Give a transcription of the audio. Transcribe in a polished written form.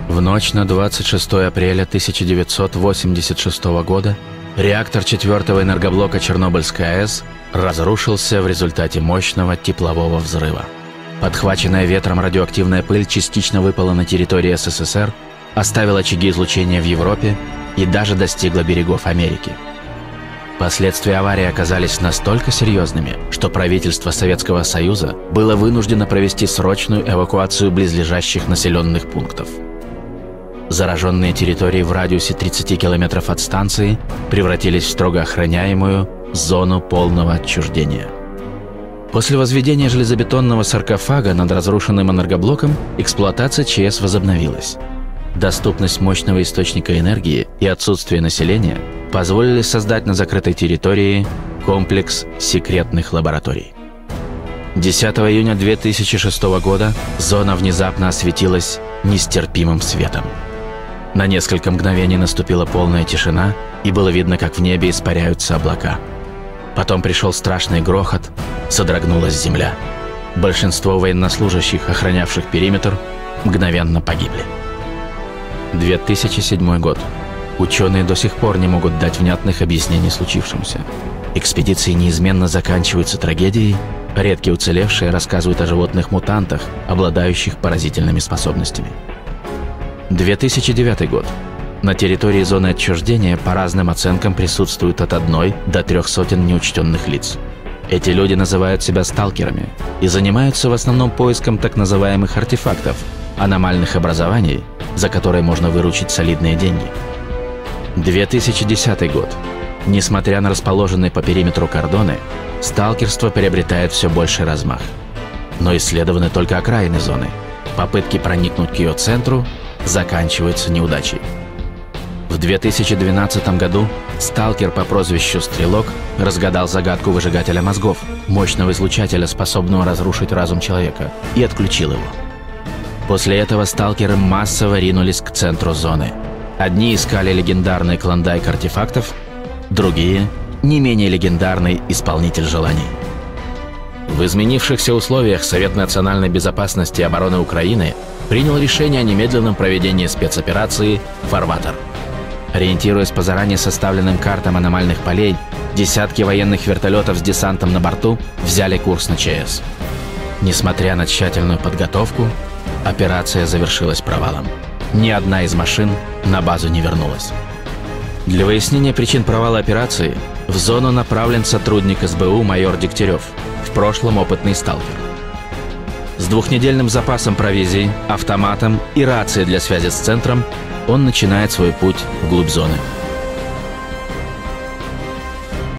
В ночь на 26 апреля 1986 года реактор 4-го энергоблока Чернобыльской АЭС разрушился в результате мощного теплового взрыва. Подхваченная ветром радиоактивная пыль частично выпала на территории СССР, оставила очаги излучения в Европе и даже достигла берегов Америки. Последствия аварии оказались настолько серьезными, что правительство Советского Союза было вынуждено провести срочную эвакуацию близлежащих населенных пунктов. Зараженные территории в радиусе 30 километров от станции превратились в строго охраняемую зону полного отчуждения. После возведения железобетонного саркофага над разрушенным энергоблоком эксплуатация ЧС возобновилась. Доступность мощного источника энергии и отсутствие населения позволили создать на закрытой территории комплекс секретных лабораторий. 10 июня 2006 года зона внезапно осветилась нестерпимым светом. На несколько мгновений наступила полная тишина, и было видно, как в небе испаряются облака. Потом пришел страшный грохот, содрогнулась земля. Большинство военнослужащих, охранявших периметр, мгновенно погибли. 2007 год. Ученые до сих пор не могут дать внятных объяснений случившемуся. Экспедиции неизменно заканчиваются трагедией, редкие уцелевшие рассказывают о животных-мутантах, обладающих поразительными способностями. 2009 год. На территории зоны отчуждения по разным оценкам присутствуют от 1 до 300 неучтенных лиц. Эти люди называют себя сталкерами и занимаются в основном поиском так называемых артефактов, аномальных образований, за которые можно выручить солидные деньги. 2010 год. Несмотря на расположенные по периметру кордоны, сталкерство приобретает все больший размах. Но исследованы только окраины зоны. Попытки проникнуть к ее центру заканчиваются неудачей. В 2012 году сталкер по прозвищу Стрелок разгадал загадку выжигателя мозгов, мощного излучателя, способного разрушить разум человека, и отключил его. После этого сталкеры массово ринулись к центру зоны. Одни искали легендарный клондайк артефактов, другие – не менее легендарный исполнитель желаний. В изменившихся условиях Совет национальной безопасности и обороны Украины принял решение о немедленном проведении спецоперации «Фарватер». Ориентируясь по заранее составленным картам аномальных полей, десятки военных вертолетов с десантом на борту взяли курс на ЧС. Несмотря на тщательную подготовку, операция завершилась провалом. Ни одна из машин на базу не вернулась. Для выяснения причин провала операции в зону направлен сотрудник СБУ майор Дегтярев, в прошлом опытный сталкер. С двухнедельным запасом провизии, автоматом и рацией для связи с центром он начинает свой путь вглубь зоны.